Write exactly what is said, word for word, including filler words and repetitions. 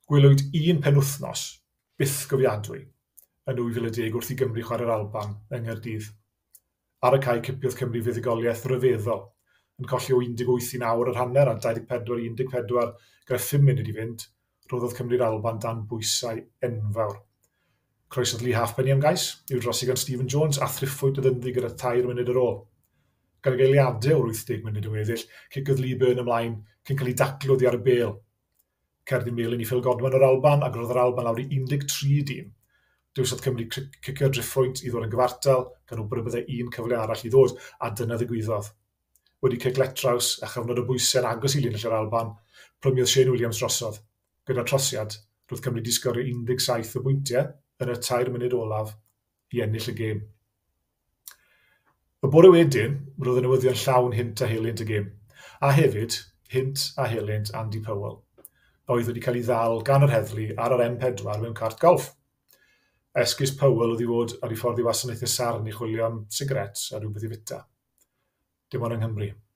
Gwylwyd un penwythnos, byth gofiadwy, yn nwy fil a deg wrth i Gymru chwarae'r Alban yng Nghaerdydd. Ar y cae cipiodd Cymru fuddugoliaeth ryfeddol, yn colli o un deg wyth i nawr yr hanner a dau ddeg pedwar i un deg pedwar gyda phum munud i fynd, roddodd Cymru'r Alban dan bwysau enfawr. Croesodd Lee Halfpenny am gais, i'w drosi gan Stephen Jones a thriffwyd y ddynddi gyda tair munud ar ôl. Gan y geiliadau o'r wythdeg munud yn weddill, cicodd Lee Byrne ymlaen cyn cael ei daclo oddi ar y bêl. Cerdyn melyn i Phil Godwin o'r Alban a roedd yr Alban lawr i un deg tri dîm. Dywsodd Cymru cicio'r driffwynt i ddod yn gyfartal, gan wybod y byddai un cyfle arall i ddod, a dyna ddigwyddodd. Wedi ciclet traws a chyfnod y bwysau'n agos i linell yr Alban, plymiodd Seimon Williams drosodd. Gyda'r trosiad, roedd Cymru di sgorio un deg saith o bwyntiau yn y tair munud olaf i ennill y gêm. Y bore wedyn, roedd y newyddion llawn hint a helynt y gêm, a hefyd hint a helynt Andy Powell, oedd wedi cael ei ddal gan yr heddlu ar yr M pedwar mewn cart golf. Esgus Powell oedd i fod ar ei ffordd i wasanaethau sarn i chwilio am sigarets a rhywbeth i fita. Dim ond yng Nghymru.